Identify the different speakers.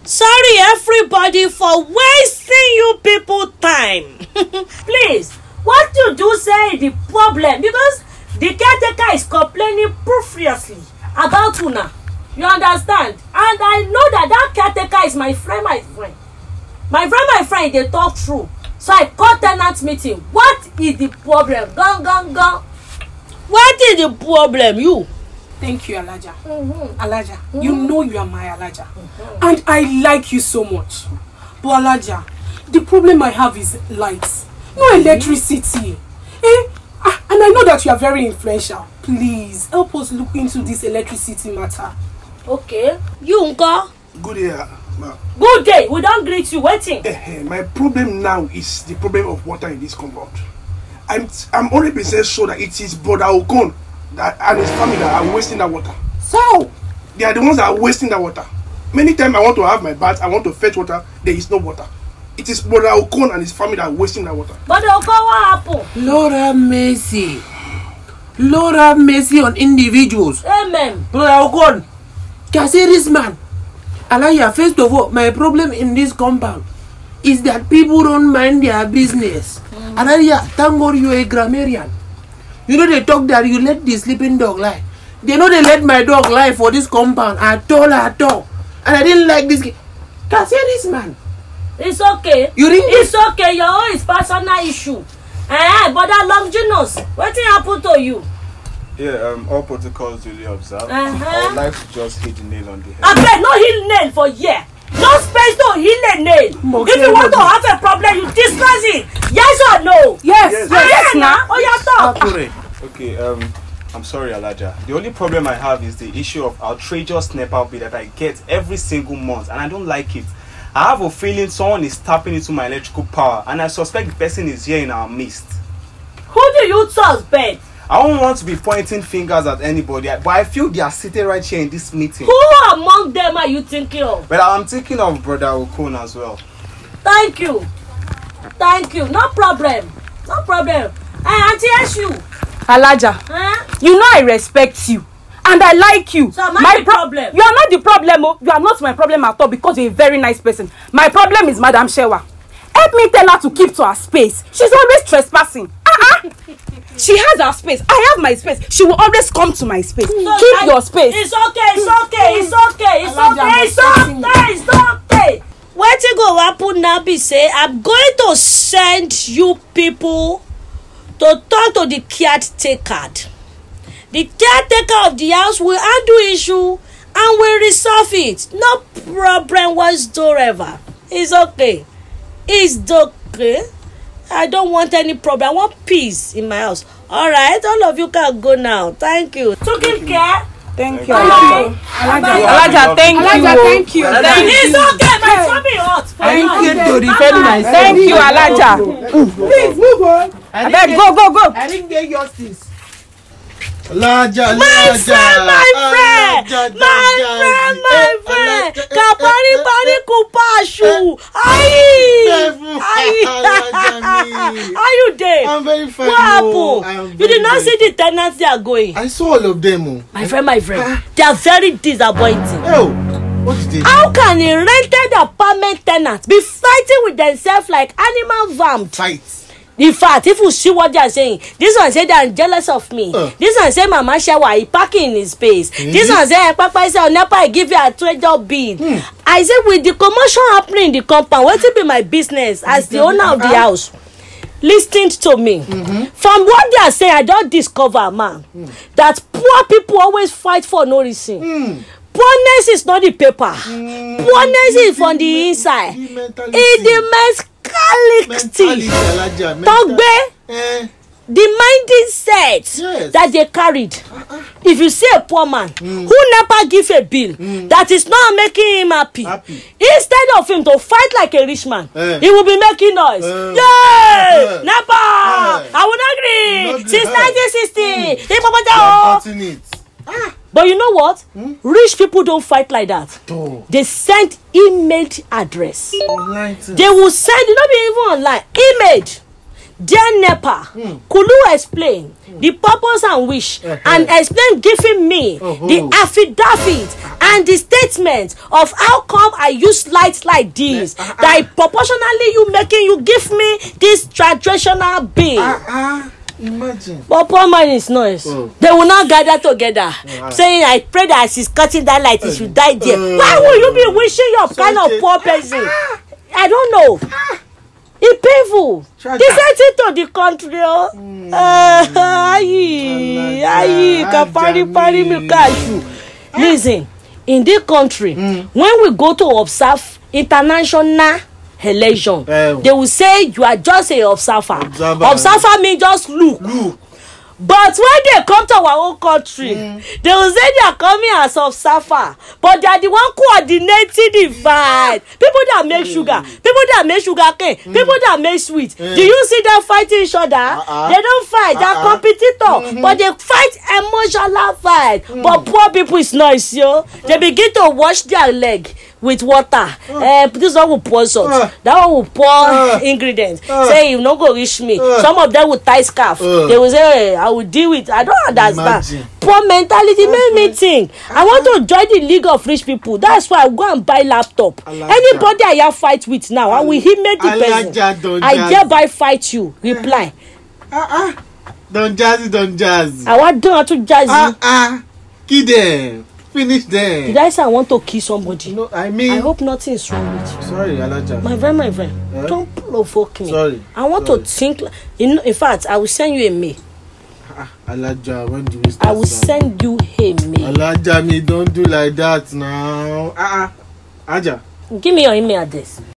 Speaker 1: Sorry everybody for wasting you people time. Please, what you do say the problem, because the caretaker is complaining profusely about Una. You understand? And I know that caretaker is my friend. My friend, they talk through. So I call tenants meeting. What is the problem? Gone. What is the problem, you?
Speaker 2: Thank you, Alhaja. Alhaja, you know you are my Alhaja. And I like you so much. But Alhaja, the problem I have is lights. No electricity. And I know that you are very influential. Please, help us look into this electricity matter.
Speaker 1: Okay. You, Uncle?
Speaker 3: Good day, ma.
Speaker 1: Good day. We don't greet you. Waiting.
Speaker 3: My problem now is the problem of water in this compound. I'm only been saying so that it is Brother Okon and his family that are wasting that water.
Speaker 1: So?
Speaker 3: They are the ones that are wasting that water. Many times I want to have my bath, I want to fetch water, there is no water. It is Brother Okon and his family that are wasting that water.
Speaker 1: Brother Okon, what happened?
Speaker 4: Lord have mercy. Lord have mercy on individuals.
Speaker 1: Amen.
Speaker 4: Brother Okon, can I say this man? Alhaja, first of all, my problem in this compound is that people don't mind their business. Alhaja, thank God you're a grammarian. You know they talk that you let the sleeping dog lie. They know they let my dog lie for this compound at all. And I didn't like this. Can I say this man?
Speaker 1: It's okay. It's okay. Your own is personal issue. But that Longinus, what happened to you?
Speaker 5: Yeah, all protocols duly observed. I would like to just hit the nail on the head.
Speaker 1: I beg, no hit nail for here. No space to hit a nail.
Speaker 4: Okay,
Speaker 1: if you want to have a problem, you discuss it. Yes or no?
Speaker 4: Yes.
Speaker 1: Now. Oh, yeah, talk.
Speaker 5: Okay, I'm sorry, Alhaja. The only problem I have is the issue of outrageous NEPA bill that I get every single month, and I don't like it. I have a feeling someone is tapping into my electrical power, and I suspect the person is here in our midst.
Speaker 1: Who do you suspect?
Speaker 5: I don't want to be pointing fingers at anybody, but I feel they are sitting right here in this meeting.
Speaker 1: Who among them are you thinking of?
Speaker 5: But I'm thinking of Brother Okon as well.
Speaker 1: Thank you. No problem. Auntie Eshu.
Speaker 2: Alhaja, you know I respect you. And I like you.
Speaker 1: So my problem?
Speaker 2: You are not the problem. You are not my problem at all because you're a very nice person. My problem is Madam Shewa. Help me tell her to keep to her space. She's always trespassing. She has her space. I have my space. She will always come to my space. So keep your space.
Speaker 1: It's okay. What you go happen now be say I'm going to send you people to talk to the caretaker. The caretaker of the house will handle issue and will resolve it. No problem whatsoever. It's okay. I don't want any problem. I want peace in my house. Alright, all of you can go now. Thank you. Took him care.
Speaker 2: Thank you.
Speaker 4: Alhaja, thank you.
Speaker 1: It's okay, my family hot.
Speaker 4: Thank you to defend myself.
Speaker 2: Thank you, Alhaja.
Speaker 4: Please move on.
Speaker 2: Go.
Speaker 4: I didn't get justice.
Speaker 3: Alhaja,
Speaker 1: my friend. Kapari kupashu. Are you there?
Speaker 3: I'm very fine.
Speaker 1: What happened? You did not see the tenants they are going.
Speaker 3: I saw all of them.
Speaker 1: My friend. They are very disappointing.
Speaker 3: Oh, what did they do?
Speaker 1: How can a rented apartment tenant be fighting with themselves like animal vamps?
Speaker 3: Fight.
Speaker 1: In fact, if you see what they are saying, this one say they are jealous of me. This one say Mama Shawa he parking in his space. This one say Papa say Nepa I give you a treasure bill. I say with the commotion happening in the compound, what will be my business as the owner of the house? Listen to me. From what they are saying, I don't discover, man, that poor people always fight for no reason. Poorness is not the paper. Poorness is from the inside. It's the mentality. The mindset that they carried. If you see a poor man who never give a bill that is not making him happy, instead of him to fight like a rich man, he will be making noise. Yay! Nepa! I will not agree. Since 1960. But you know what? Rich people don't fight like that. They send emailed address. They will send it, not even online. Emailed. Dear NEPA, could you explain the purpose and wish and explain giving me the affidavit and the statement of how come I use lights like this that proportionally you give me this traditional bill?
Speaker 4: Imagine.
Speaker 1: But poor man is noise. They will not gather together saying, I pray that as he's cutting that light, he should die there. Why will you be wishing your kind of poor person? I don't know. It's painful. They sent it to the country. Listen, in this country, when we go to observe international election, they will say you are just a observer. Observer means just look. But when they come to our own country, they will say they are coming as observer, but they are the one coordinating the fight. People that make sugar, people that make sugar cane, people that make sweet. Do you see them fighting each other? They don't fight. They are competitors, but they fight emotional fight. But poor people is nice, yo. They begin to wash their leg with water. This one will pour salt. That one will pour ingredients. Say you no go reach me. Some of them will tie scarf. They will say, hey, I will deal with. I don't understand.
Speaker 4: Imagine.
Speaker 1: Poor mentality make me think. I want to join the League of Rich People. That's why I go and buy laptop. Anybody I have fight with now, I will make the person. I thereby fight you. Reply.
Speaker 4: Don't jazzy.
Speaker 1: I want to jazzy.
Speaker 4: Kill them. Finish them.
Speaker 1: Did I say I want to kill somebody?
Speaker 4: No, I mean.
Speaker 1: I hope nothing is wrong with you.
Speaker 4: Sorry, Alhaja.
Speaker 1: My friend. Don't provoke me.
Speaker 4: Sorry.
Speaker 1: I want to think. In fact, I will send you a mail.
Speaker 4: Alhaja, when do we start?
Speaker 1: I will send you a mail.
Speaker 4: Alhaja, me don't do like that now. Alhaja.
Speaker 1: Give me your email address.